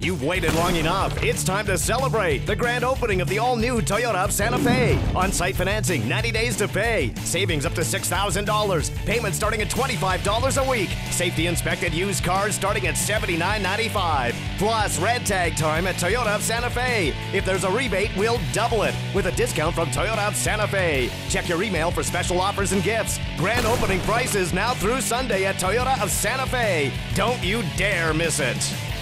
You've waited long enough. It's time to celebrate the grand opening of the all-new Toyota of Santa Fe. On-site financing, 90 days to pay. Savings up to $6,000. Payments starting at $25 a week. Safety inspected used cars starting at $79.95. Plus, red tag time at Toyota of Santa Fe. If there's a rebate, we'll double it with a discount from Toyota of Santa Fe. Check your email for special offers and gifts. Grand opening prices now through Sunday at Toyota of Santa Fe. Don't you dare miss it.